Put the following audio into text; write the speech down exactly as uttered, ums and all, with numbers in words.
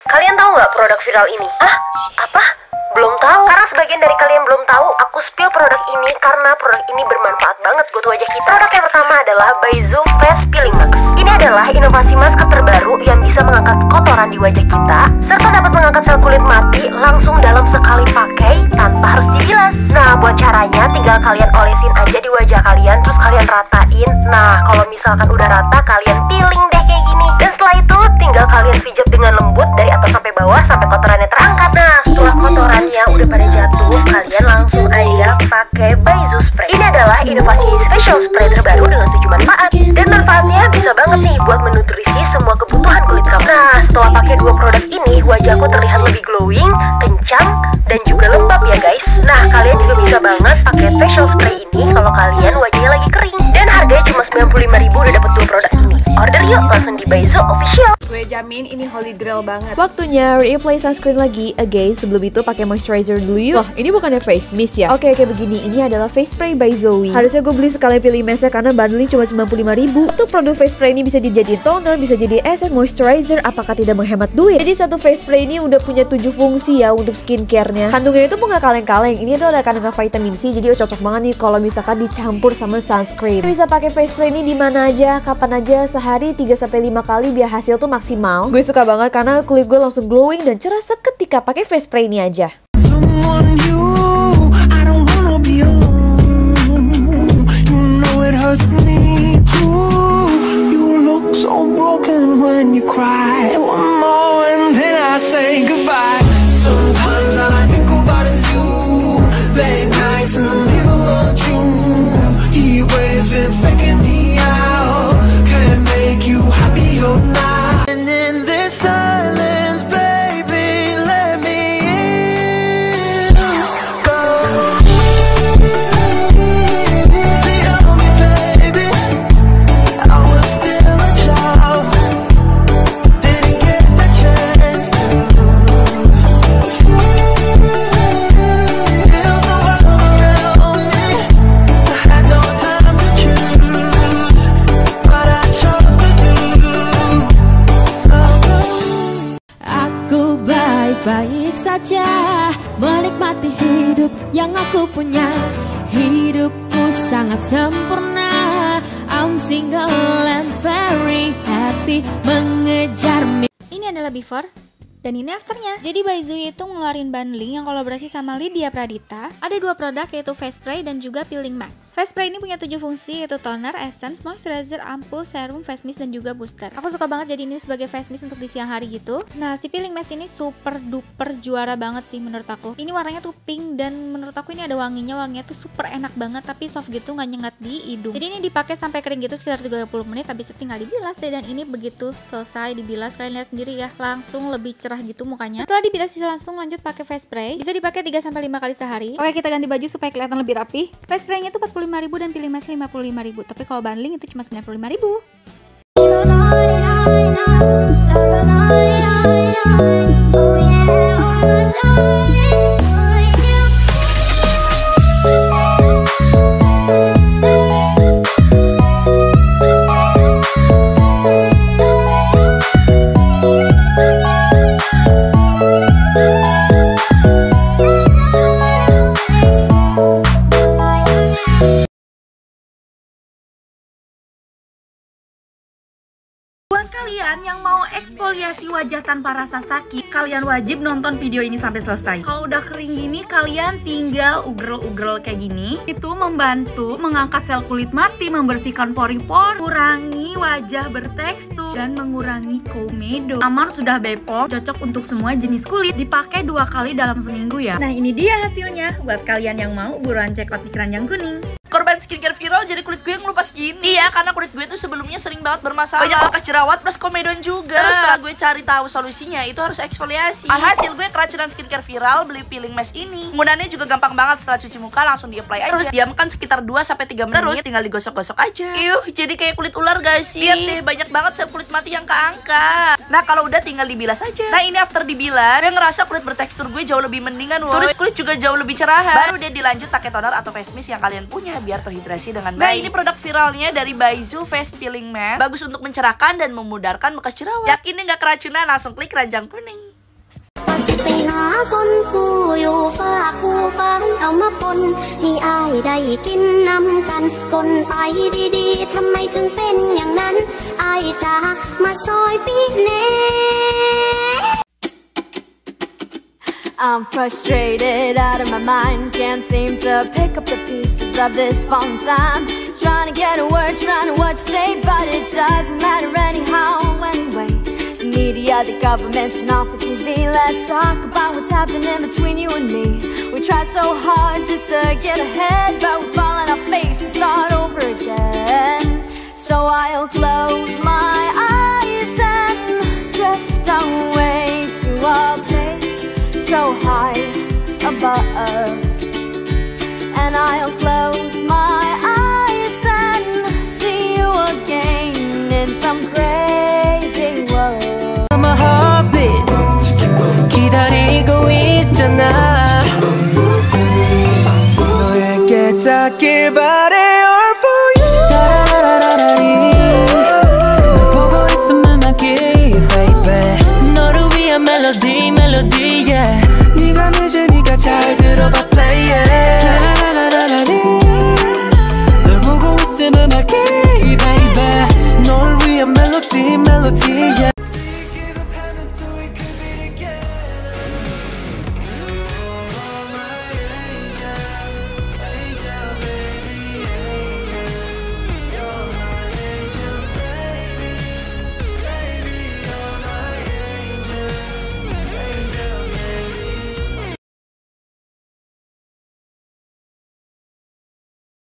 Kalian tahu nggak produk viral ini? Ah, apa? Belum tahu. Karena sebagian dari kalian belum tahu, aku spill produk ini karena produk ini bermanfaat banget buat wajah kita. Produk yang pertama adalah Baizu Face Peeling Mask. Ini adalah inovasi masker terbaru yang bisa mengangkat kotoran di wajah kita, serta dapat mengangkat sel kulit mati langsung dalam sekali pakai tanpa harus dibilas. Nah, buat caranya tinggal kalian olesin aja di wajah kalian, terus kalian ratain. Nah, kalau misalkan udah rata, kalian peeling deh kayak gini. Dan setelah itu tinggal kalian pijat dengan lembut dari atas sampai bawah sampai kotorannya terangkat. Nah, setelah kotorannya udah pada jatuh, kalian langsung aja pakai Baizu Spray. Ini adalah inovasi special spray terbaru dengan tujuh manfaat. Dan manfaatnya bisa banget nih buat menutrisi semua kebutuhan kulit kamu. Nah, setelah pakai dua produk ini, wajahku terlihat lebih glowing, kencang, dan juga lembab ya guys. Nah, kalian juga bisa banget pakai facial spray ini kalau kalian wajahnya lagi kering. Dan harganya cuma sembilan puluh lima ribu udah dapet dua produk ini. Order yuk langsung di Baizu Official. Gue jamin ini holy grail banget. Waktunya reapply sunscreen lagi. Again, sebelum itu pakai moisturizer dulu yuk. Wah, ini bukannya face mist ya? Oke, oke begini. Ini adalah face spray by Zoe. Harusnya gue beli sekali pilih mistnya karena bundling cuma sembilan puluh lima ribu. Untuk produk face spray ini bisa dijadiin toner, bisa jadi essence, moisturizer. Apakah tidak menghemat duit? Jadi satu face spray ini udah punya tujuh fungsi ya untuk skincare-nya. Kandungannya itu pun gak kaleng-kaleng. Ini tuh ada kandungan vitamin C. Jadi cocok banget nih kalau misalkan dicampur sama sunscreen. Bisa pakai face spray ini di mana aja, kapan aja, sehari tiga sampai lima kali biar hasil tuh maksimal. Gue suka banget karena kulit gue langsung glowing dan cerah seketika pakai face spray ini aja. Baik saja menikmati hidup yang aku punya. Hidupku sangat sempurna. I'm single and very happy mengejar mimpi. Ini adalah before dan ini afternya. Jadi Baizu itu ngeluarin bundling yang kolaborasi sama Lydia Pradita. Ada dua produk yaitu face spray dan juga peeling mask. Face spray ini punya tujuh fungsi yaitu toner, essence, moisturizer, ampul, serum, face mist, dan juga booster. Aku suka banget jadi ini sebagai face mist untuk di siang hari gitu. Nah, si peeling mask ini super duper juara banget sih menurut aku. Ini warnanya tuh pink dan menurut aku ini ada wanginya. Wanginya tuh super enak banget tapi soft gitu, nggak nyengat di hidung. Jadi ini dipakai sampai kering gitu sekitar tiga puluh menit, habis itu tinggal dibilas deh. Dan ini begitu selesai dibilas, kalian lihat sendiri ya, langsung lebih cerah gitu mukanya. Setelah dibilas bisa langsung lanjut pakai face spray. Bisa dipakai tiga sampai lima kali sehari. Oke, kita ganti baju supaya kelihatan lebih rapi. Face spraynya tuh empat puluh lima ribu dan peeling mask lima puluh lima ribu. Tapi kalau bundling itu cuma sembilan puluh lima ribu. Buat kalian yang mau eksfoliasi wajah tanpa rasa sakit, kalian wajib nonton video ini sampai selesai. Kalau udah kering gini, kalian tinggal ugrel-ugrel kayak gini. Itu membantu mengangkat sel kulit mati, membersihkan pori-pori, mengurangi wajah bertekstur, dan mengurangi komedo. Aman, sudah Bepom, cocok untuk semua jenis kulit. Dipakai dua kali dalam seminggu ya. Nah, ini dia hasilnya. Buat kalian yang mau, buruan check out di keranjang kuning. Korban skincare viral jadi kulit gue ngelupas gini. Iya, karena kulit gue tuh sebelumnya sering banget bermasalah, banyak bekas jerawat plus komedon juga. Terus setelah gue cari tahu solusinya, itu harus eksfoliasi. Alhasil gue keracunan skincare viral, beli peeling mask ini. Penggunaannya juga gampang banget, setelah cuci muka langsung di-apply aja. Terus diamkan sekitar dua sampai tiga menit. Terus tinggal digosok-gosok aja. Iyuh, jadi kayak kulit ular guys sih. Lihat deh, banyak banget sel kulit mati yang keangkat. Nah, kalau udah tinggal dibilas aja. Nah, ini after dibilas, gue ngerasa kulit bertekstur gue jauh lebih mendingan woy. Terus kulit juga jauh lebih cerah. Baru deh dilanjut pakai toner atau face mist yang kalian punya biar terhidrasi dengan baik. Nah, ini produk viralnya dari Baizu Face Peeling Mask. Bagus untuk mencerahkan dan memudarkan bekas jerawat. Yakin nggak keracunan? Langsung klik keranjang kuning. าคนผู้อยู่ฟ้าคู่ฟ้าเอามาปนให้อายได้กินน้ำกันคนไปดีๆทำไมถึงเป็นอย่างนั้นอายจ๋ามาซอยปีแน่ I'm frustrated out of my mind, can't seem to pick up the pieces of this phone time. Trying to get a word, trying to what you say, but it doesn't matter anyhow anyway. The media, the government, and off the T V. Let's talk about what's happening between you and me. We try so hard just to get ahead, but we fall on our face and start over again. So I'll close my eyes and drift away to a place so high above, and I'll close my